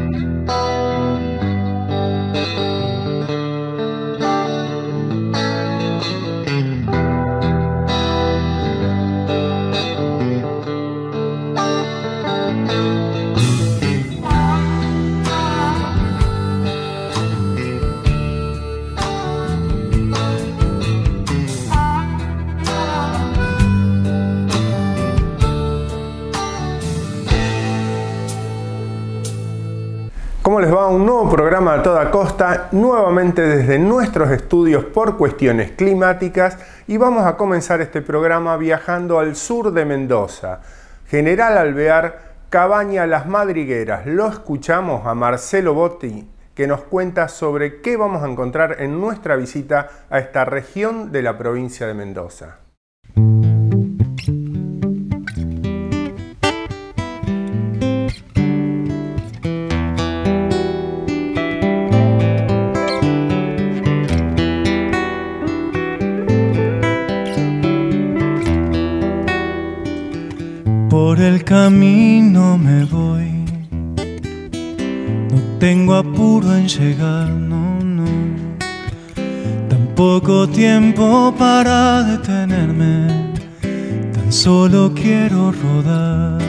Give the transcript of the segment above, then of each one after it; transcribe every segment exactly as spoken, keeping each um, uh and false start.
¿Cómo les va? Un nuevo programa a toda costa, nuevamente desde nuestros estudios por cuestiones climáticas, y vamos a comenzar este programa viajando al sur de Mendoza. General Alvear, Cabaña Las Madrigueras. Lo escuchamos a Marcelo Botti, que nos cuenta sobre qué vamos a encontrar en nuestra visita a esta región de la provincia de Mendoza. Por el camino me voy, no tengo apuro en llegar, no, no. Tampoco tiempo para detenerme, tan solo quiero rodar.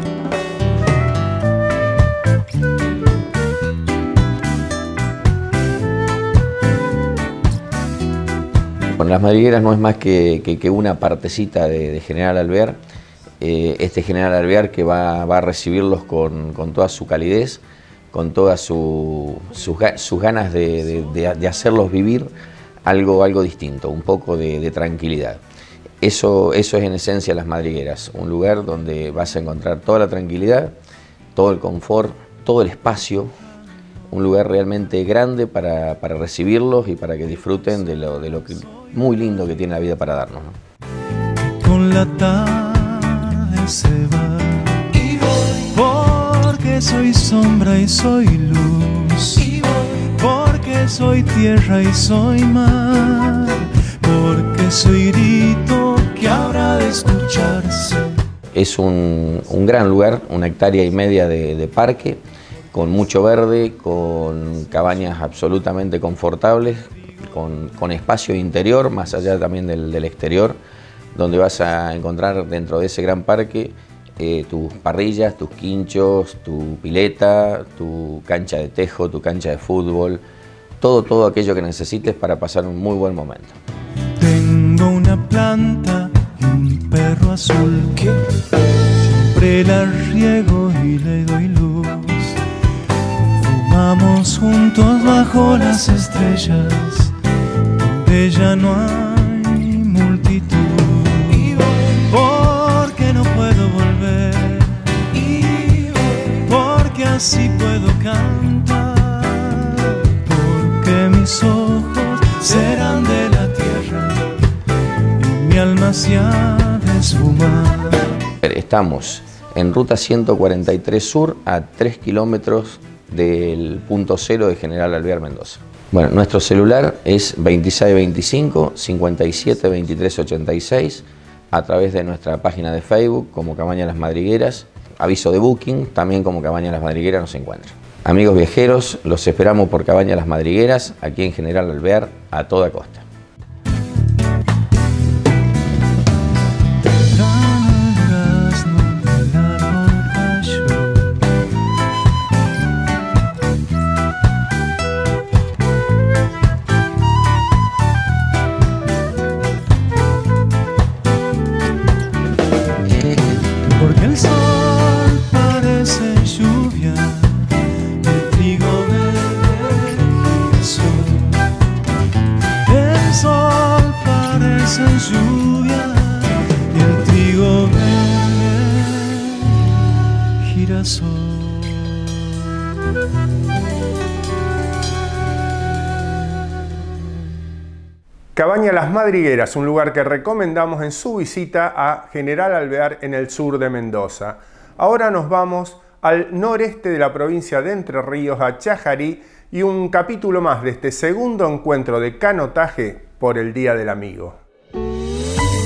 Bueno, Las Madrigueras no es más que, que, que una partecita de, de General Alvear. Eh, este General Alvear que va, va a recibirlos con, con toda su calidez, con todas su, sus, sus ganas de, de, de, de hacerlos vivir algo, algo distinto, un poco de, de tranquilidad. Eso, eso es en esencia Las Madrigueras, un lugar donde vas a encontrar toda la tranquilidad, todo el confort, todo el espacio, un lugar realmente grande para, para recibirlos y para que disfruten de lo, de lo que, muy lindo que tiene la vida para darnos, ¿no? Con la tarde se va y voy, porque soy sombra y soy luz, y voy, porque soy tierra y soy mar, porque soy grito que habrá de escucharse. Es un, un gran lugar, una hectárea y media de, de parque, con mucho verde, con cabañas absolutamente confortables, con, con espacio interior, más allá también del, del exterior, donde vas a encontrar dentro de ese gran parque eh, tus parrillas, tus quinchos, tu pileta, tu cancha de tejo, tu cancha de fútbol, todo, todo aquello que necesites para pasar un muy buen momento. Tengo una planta y un perro azul que siempre la riego y le doy luz. Fumamos juntos bajo las estrellas, donde ya no hay multitud. Porque no puedo volver, porque así puedo cantar, porque mis ojos serán de la tierra y mi alma se ha de esfumar. Estamos en ruta ciento cuarenta y tres Sur, a tres kilómetros del punto cero de General Alvear, Mendoza. Bueno, nuestro celular es veintiséis veinticinco, cincuenta y siete veintitrés ochenta y seis, a través de nuestra página de Facebook como Cabaña Las Madrigueras, aviso de booking, también como Cabaña Las Madrigueras nos encuentra. Amigos viajeros, los esperamos por Cabaña Las Madrigueras, aquí en General Alvear, a toda costa. Cabaña Las Madrigueras, un lugar que recomendamos en su visita a General Alvear en el sur de Mendoza. Ahora nos vamos al noreste de la provincia de Entre Ríos, a Chajarí, y un capítulo más de este segundo encuentro de canotaje por el Día del Amigo.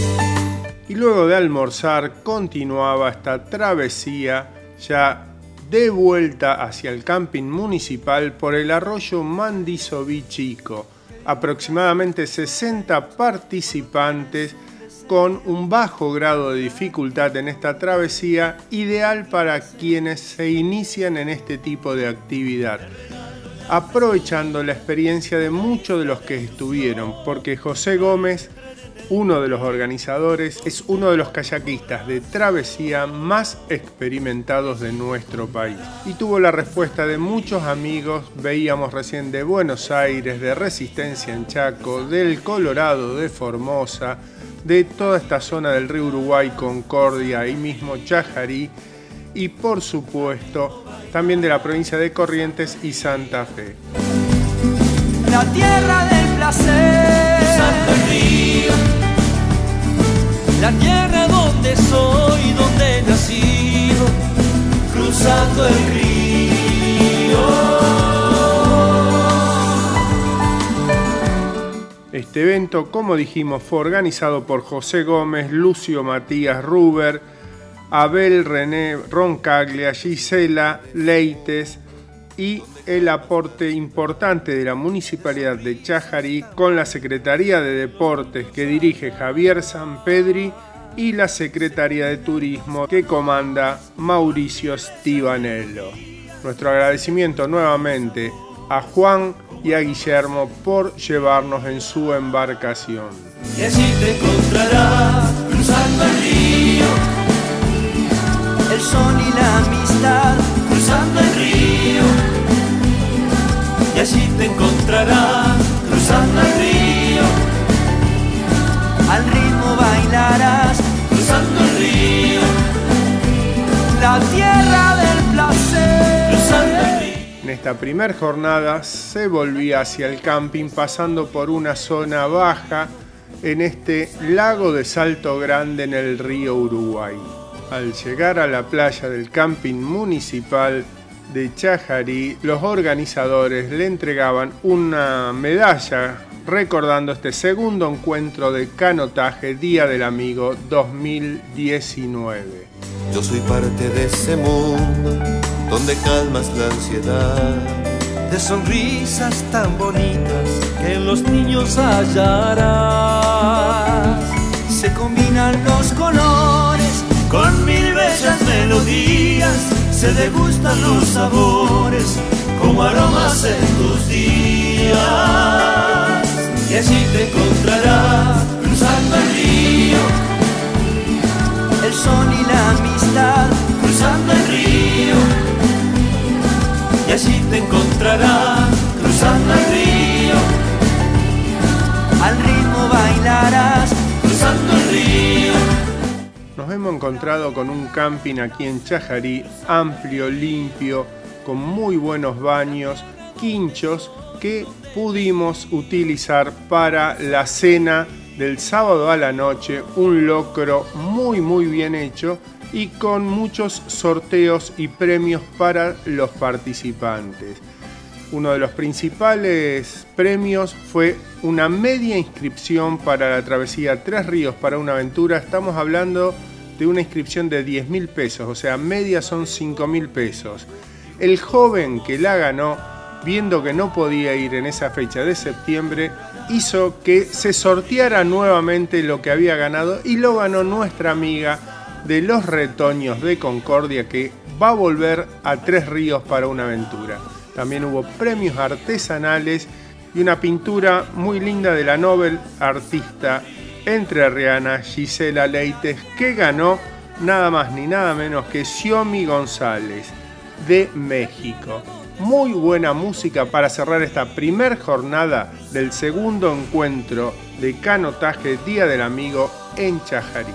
Y luego de almorzar continuaba esta travesía ya de vuelta hacia el camping municipal por el arroyo Mandisoví Chico. Aproximadamente sesenta participantes con un bajo grado de dificultad en esta travesía, ideal para quienes se inician en este tipo de actividad, aprovechando la experiencia de muchos de los que estuvieron, porque José Gómez, uno de los organizadores, es uno de los kayakistas de travesía más experimentados de nuestro país. Y tuvo la respuesta de muchos amigos, veíamos recién de Buenos Aires, de Resistencia en Chaco, del Colorado, de Formosa, de toda esta zona del río Uruguay, Concordia y mismo Chajarí, y por supuesto también de la provincia de Corrientes y Santa Fe. La tierra del placer, cruzando el río, la tierra donde soy, donde he nacido, cruzando el río. Este evento, como dijimos, fue organizado por José Gómez, Lucio Matías Ruber, Abel René Roncaglia, Gisela Leites y el aporte importante de la Municipalidad de Chajarí con la Secretaría de Deportes que dirige Javier Sampedri y la Secretaría de Turismo que comanda Mauricio Stivanello. Nuestro agradecimiento nuevamente a Juan y a Guillermo por llevarnos en su embarcación. Y allí te encontrarás cruzando el río, el son y la amistad, cruzando el río. Y allí te encontrarás cruzando el río, al ritmo bailarás, cruzando el río, la tierra del placer, cruzando el río. En esta primera jornada se volvía hacia el camping pasando por una zona baja en este lago de Salto Grande en el río Uruguay. Al llegar a la playa del camping municipal de Chajarí, los organizadores le entregaban una medalla recordando este segundo encuentro de canotaje Día del Amigo dos mil diecinueve. Yo soy parte de ese mundo donde calmas la ansiedad, de sonrisas tan bonitas que en los niños hallarás. Se combinan los colores con mil bellas melodías, se degustan los sabores como aromas en tus días. Y allí te encontrarás cruzando el río, el son y la amistad, cruzando el río. Y allí te encontrarás cruzando el río, al ritmo bailarás, cruzando el río. Nos hemos encontrado con un camping aquí en Chajarí, amplio, limpio, con muy buenos baños, quinchos que pudimos utilizar para la cena del sábado a la noche, un locro muy muy bien hecho y con muchos sorteos y premios para los participantes. Uno de los principales premios fue una media inscripción para la travesía Tres Ríos para una aventura. Estamos hablando de una inscripción de diez mil pesos, o sea, media son cinco mil pesos. El joven que la ganó, viendo que no podía ir en esa fecha de septiembre, hizo que se sorteara nuevamente lo que había ganado y lo ganó nuestra amiga de los Retoños de Concordia, que va a volver a Tres Ríos para una aventura. También hubo premios artesanales y una pintura muy linda de la Nobel artista entrerriana Gisela Leites, que ganó nada más ni nada menos que Xiomi González de México. Muy buena música para cerrar esta primer jornada del segundo encuentro de canotaje Día del Amigo en Chajarí.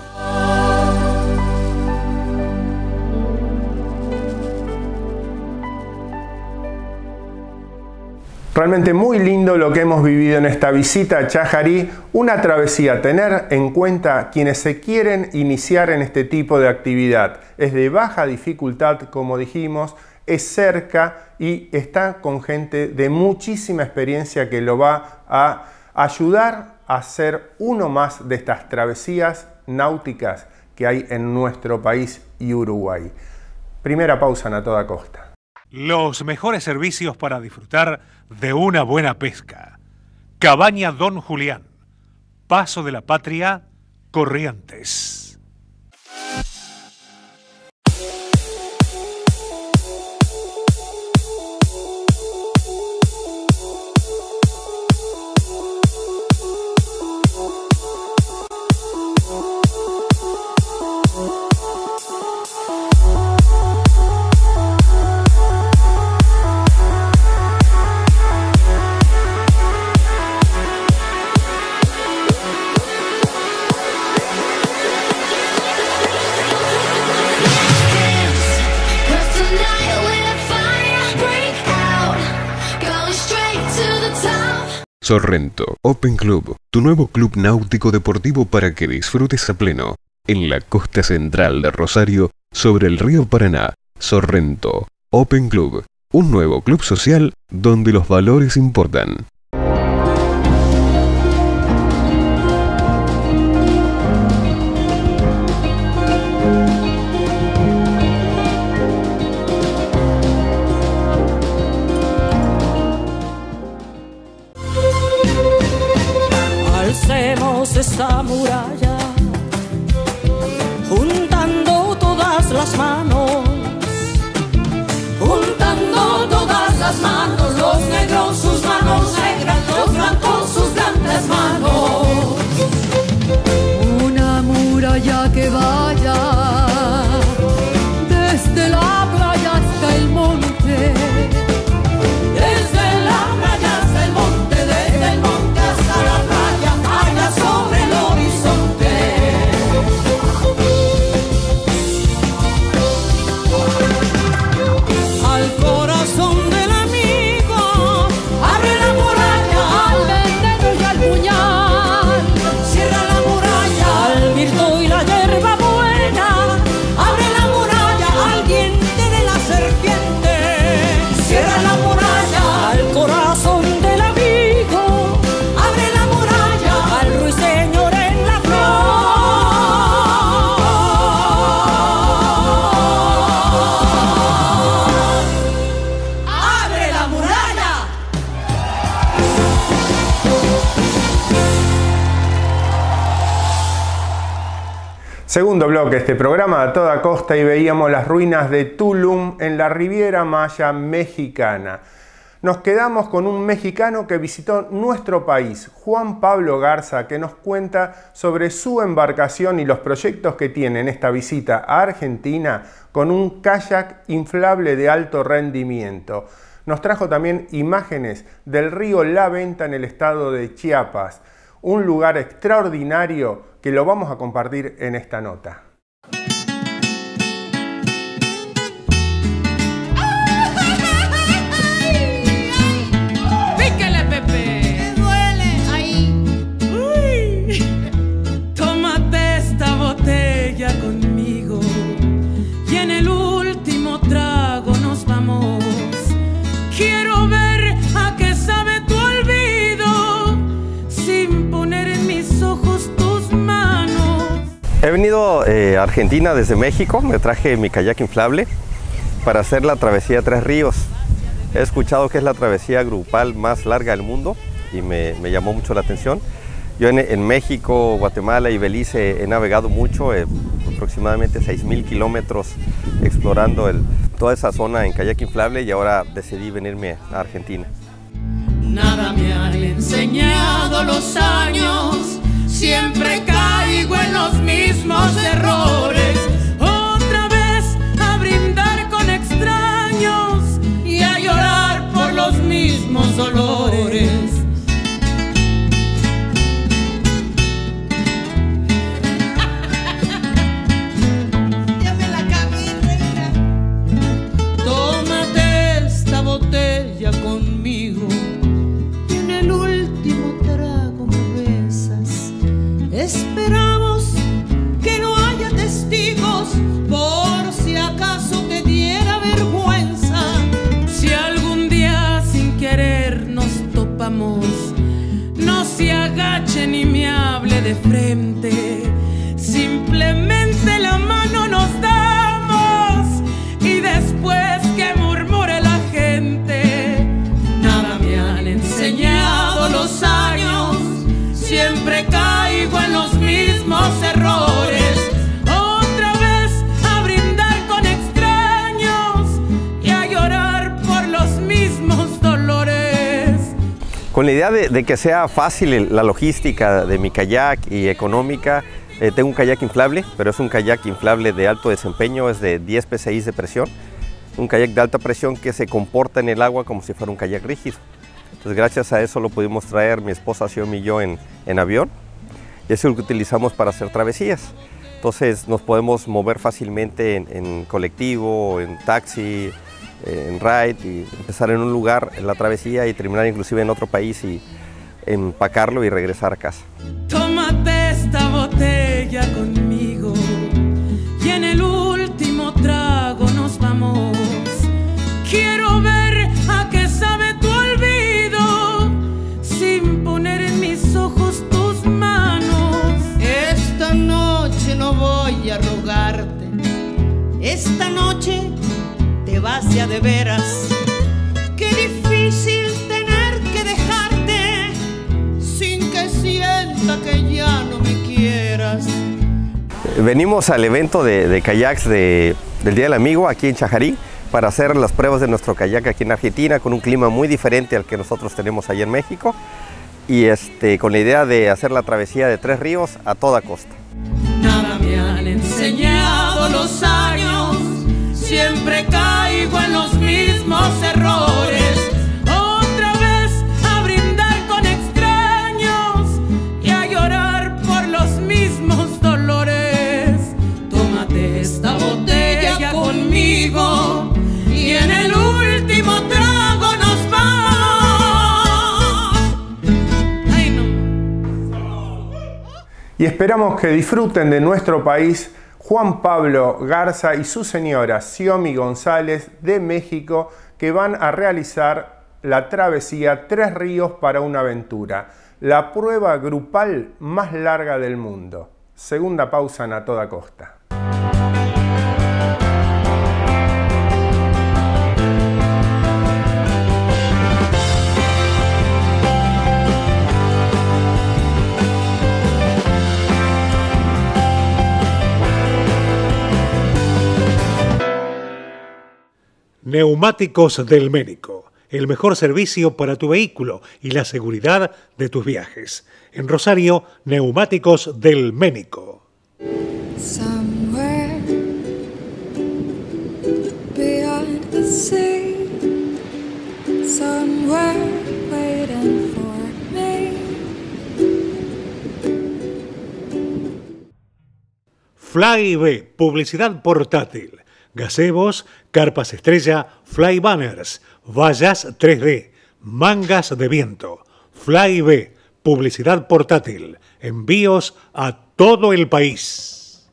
Realmente muy lindo lo que hemos vivido en esta visita a Chajarí, una travesía a tener en cuenta quienes se quieren iniciar en este tipo de actividad. Es de baja dificultad, como dijimos, es cerca y está con gente de muchísima experiencia que lo va a ayudar a hacer uno más de estas travesías náuticas que hay en nuestro país y Uruguay. Primera pausa en A Toda Costa. Los mejores servicios para disfrutar de una buena pesca. Cabaña Don Julián, Paso de la Patria, Corrientes. Sorrento Open Club, tu nuevo club náutico deportivo para que disfrutes a pleno. En la costa central de Rosario, sobre el río Paraná. Sorrento Open Club, un nuevo club social donde los valores importan. Alcemos esta muralla, juntando todas las manos, juntando todas las manos, los negros sus manos negras, los blancos sus blancas manos. Una muralla que vaya desde la playa hasta el monte, desde la playa hasta el monte, desde el monte hasta la playa, allá sobre el horizonte. Al corazón del amigo, abre la muralla, al veneno y al puñal, cierra la muralla, al mirto y la hierba buena, abre la muralla, al diente de la serpiente, cierra la muralla, al corazón del amigo, abre la muralla, al ruiseñor en la flor, abre la muralla. Segundo bloque de este programa A Toda Costa y veíamos las ruinas de Tulum en la Riviera Maya mexicana. Nos quedamos con un mexicano que visitó nuestro país, Juan Pablo Garza, que nos cuenta sobre su embarcación y los proyectos que tiene en esta visita a Argentina con un kayak inflable de alto rendimiento. Nos trajo también imágenes del río La Venta en el estado de Chiapas, un lugar extraordinario que lo vamos a compartir en esta nota. ¡Píquele, Pepe! ¡Me duele! ¡Ahí! Uy. Tómate esta botella conmigo y en el último trago nos vamos. Quiero ver a qué sabe tu olvido sin poner en mis ojos tus manos. He venido eh, a Argentina desde México, me traje mi kayak inflable para hacer la travesía Tres Ríos. He escuchado que es la travesía grupal más larga del mundo y me, me llamó mucho la atención. Yo en, en México, Guatemala y Belice he navegado mucho, eh, aproximadamente seis mil kilómetros explorando el, toda esa zona en kayak inflable y ahora decidí venirme a Argentina. Nada me han enseñado los años, siempre caigo en los mismos errores. Otra vez a brindar con extraños y a llorar por los mismos dolores. Ya me la acabé, reina. Tómate esta botella conmigo y en el último trago me besas. Esperamos que no haya testigos Con la idea de, de que sea fácil la logística de mi kayak y económica, eh, tengo un kayak inflable, pero es un kayak inflable de alto desempeño, es de diez P S I de presión, un kayak de alta presión que se comporta en el agua como si fuera un kayak rígido. Entonces gracias a eso lo pudimos traer mi esposa, Xiaomi y yo en, en avión, y eso es lo que utilizamos para hacer travesías. Entonces nos podemos mover fácilmente en, en colectivo, en taxi, en ride, y empezar en un lugar en la travesía y terminar inclusive en otro país y empacarlo y regresar a casa. Tómate esta botella conmigo y en el último trago nos vamos. Quiero ver a qué sabe tu olvido sin poner en mis ojos tus manos. Esta noche no voy a rogarte, esta noche te vas ya de veras. Qué difícil tener que dejarte sin que sienta que ya no me quieras. Venimos al evento de, de kayaks de, del Día del Amigo aquí en Chajarí para hacer las pruebas de nuestro kayak aquí en Argentina con un clima muy diferente al que nosotros tenemos allá en México y este, con la idea de hacer la travesía de tres ríos a toda costa. Nada me han enseñado los años, siempre caigo en los mismos errores. Otra vez a brindar con extraños y a llorar por los mismos dolores. Tómate esta botella conmigo y en el último trago nos vamos. Ay, no. Y esperamos que disfruten de nuestro país Juan Pablo Garza y su señora Xiaomi González de México, que van a realizar la travesía Tres Ríos para una Aventura, la prueba grupal más larga del mundo. Segunda pausa en A Toda Costa. Neumáticos del Ménico, el mejor servicio para tu vehículo y la seguridad de tus viajes. En Rosario, Neumáticos del Ménico. Somewhere beyond the sea, somewhere waiting for me. Fly B, publicidad portátil. Gazebos, carpas estrella, fly banners, vallas tres D, mangas de viento. Fly B, publicidad portátil. Envíos a todo el país.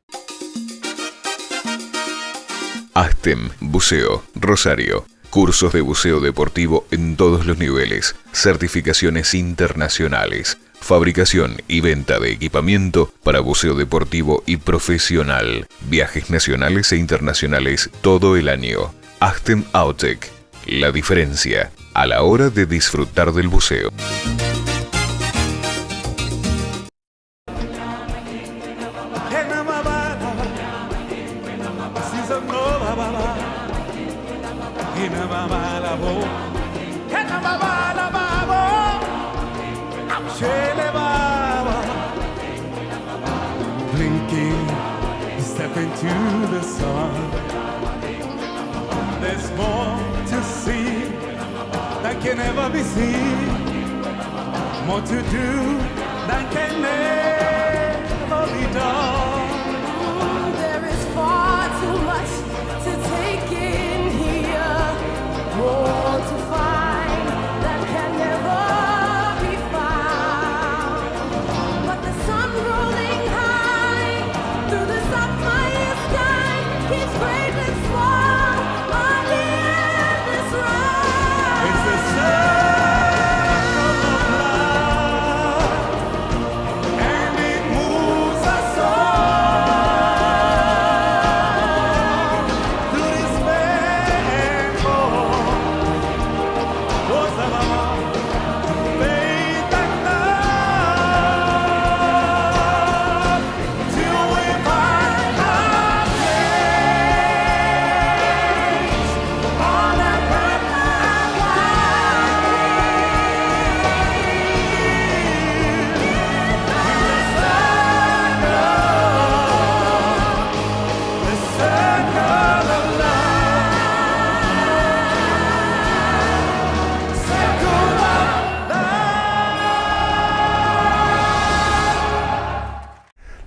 ASTEM Buceo, Rosario. Cursos de buceo deportivo en todos los niveles. Certificaciones internacionales. Fabricación y venta de equipamiento para buceo deportivo y profesional. Viajes nacionales e internacionales todo el año. ASTEM Autec. La diferencia a la hora de disfrutar del buceo. Blinking, step into the sun. There's more to see that can never be seen. More to do that can never be done. There is far too much to take in here, more to find that can never be found. But the sun rolling high through the sapphire sky keeps great and small on the endless ride. It's the circle of life.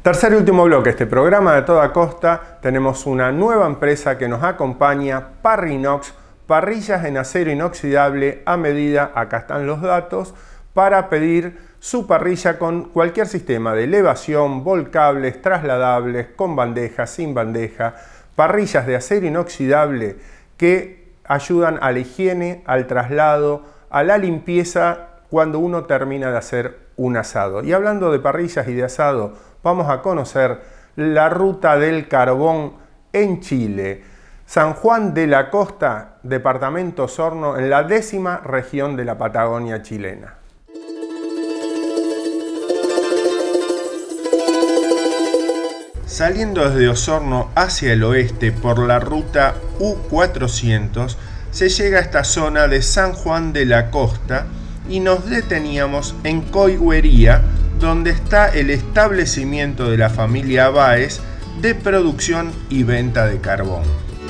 Tercer y último bloque, este programa de toda costa, tenemos una nueva empresa que nos acompaña, Parrinox, parrillas en acero inoxidable a medida, acá están los datos, para pedir su parrilla con cualquier sistema de elevación, volcables, trasladables, con bandeja, sin bandeja, parrillas de acero inoxidable que ayudan a la higiene, al traslado, a la limpieza cuando uno termina de hacer un asado. Y hablando de parrillas y de asado, vamos a conocer la ruta del carbón en Chile. San Juan de la Costa, departamento Osorno, en la décima región de la Patagonia chilena. Saliendo desde Osorno hacia el oeste por la ruta U cuatrocientos, se llega a esta zona de San Juan de la Costa y nos deteníamos en Coigüería, donde está el establecimiento de la familia Báez de producción y venta de carbón.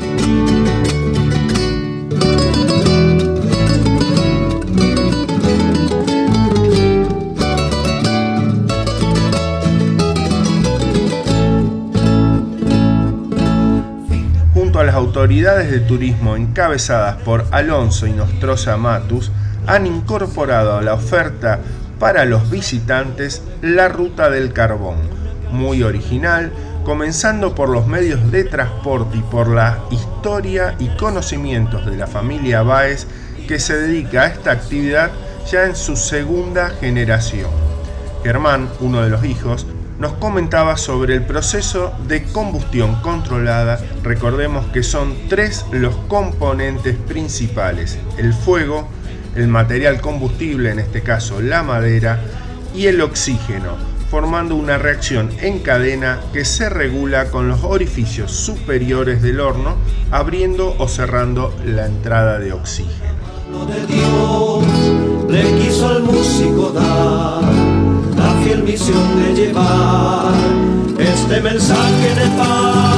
Junto a las autoridades de turismo encabezadas por Alonso y Nostroza Matus, han incorporado a la oferta para los visitantes la ruta del carbón, muy original, comenzando por los medios de transporte y por la historia y conocimientos de la familia Báez, que se dedica a esta actividad ya en su segunda generación. Germán, uno de los hijos, nos comentaba sobre el proceso de combustión controlada. Recordemos que son tres los componentes principales: el fuego, el material combustible, en este caso la madera, y el oxígeno, formando una reacción en cadena que se regula con los orificios superiores del horno, abriendo o cerrando la entrada de oxígeno. De Dios le quiso al músico dar la fiel misión de llevar este mensaje de paz.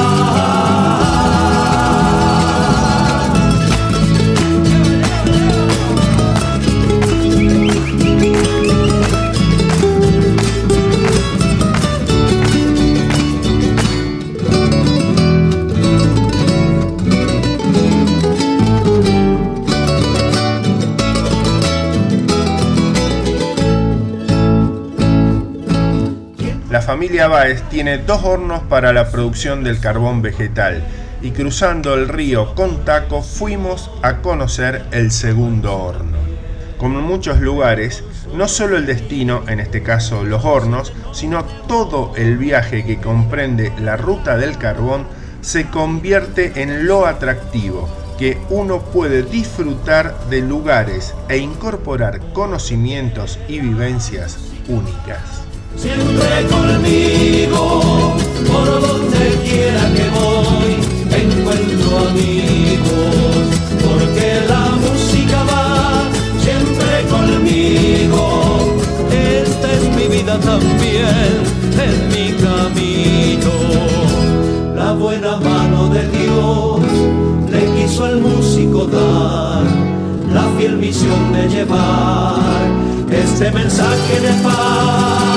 La familia Báez tiene dos hornos para la producción del carbón vegetal y cruzando el río con Taco fuimos a conocer el segundo horno. Como en muchos lugares, no solo el destino, en este caso los hornos, sino todo el viaje que comprende la ruta del carbón se convierte en lo atractivo, que uno puede disfrutar de lugares e incorporar conocimientos y vivencias únicas. Siempre conmigo, por donde quiera que voy, encuentro amigos, porque la música va siempre conmigo. Esta es mi vida también, es mi camino. La buena mano de Dios le quiso al músico dar la fiel misión de llevar este mensaje de paz.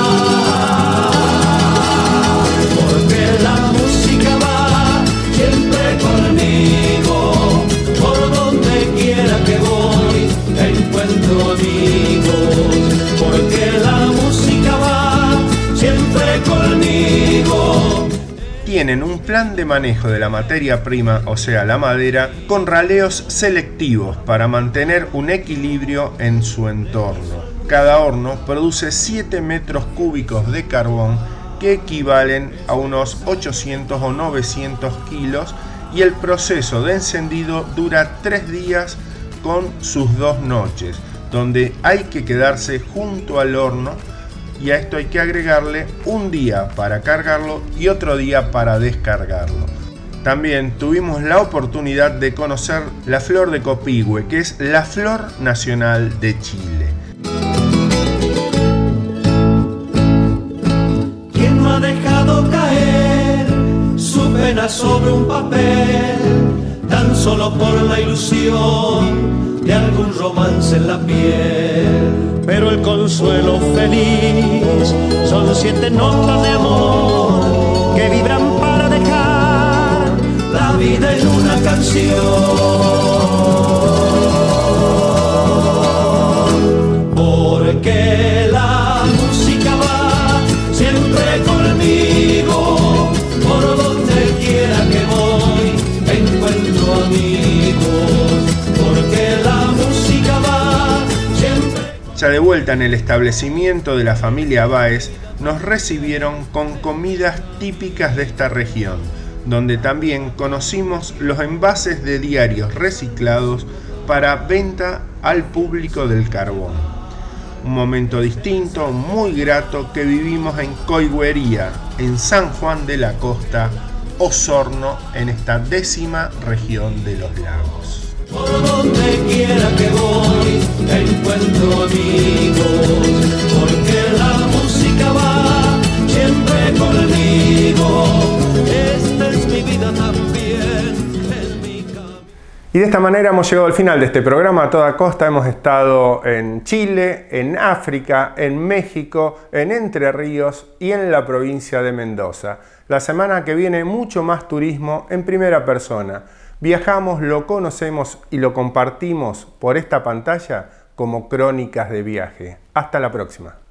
La música va siempre conmigo, por donde quiera que voy, encuentro amigos, porque la música va siempre conmigo. Tienen un plan de manejo de la materia prima, o sea la madera, con raleos selectivos para mantener un equilibrio en su entorno. Cada horno produce siete metros cúbicos de carbón, que equivalen a unos ochocientos o novecientos kilos, y el proceso de encendido dura tres días con sus dos noches, donde hay que quedarse junto al horno, y a esto hay que agregarle un día para cargarlo y otro día para descargarlo. También tuvimos la oportunidad de conocer la flor de Copihue, que es la flor nacional de Chile. Ha dejado caer su pena sobre un papel, tan solo por la ilusión de algún romance en la piel. Pero pero el consuelo feliz son siete notas de amor que vibran para dejar la vida en una canción. Porque la música va siempre conmigo, por donde quiera que voy encuentro amigos, porque la música va siempre. Ya de vuelta en el establecimiento de la familia Báez, nos recibieron con comidas típicas de esta región, donde también conocimos los envases de diarios reciclados para venta al público del carbón. Un momento distinto, muy grato, que vivimos en Coigüería, en San Juan de la Costa, Osorno, en esta décima región de los lagos. Por donde quiera que voy encuentro amigos, porque la música va siempre conmigo. Esta es mi vida también. Y de esta manera hemos llegado al final de este programa a toda costa. Hemos estado en Chile, en África, en México, en Entre Ríos y en la provincia de Mendoza. La semana que viene mucho más turismo en primera persona. Viajamos, lo conocemos y lo compartimos por esta pantalla como crónicas de viaje. Hasta la próxima.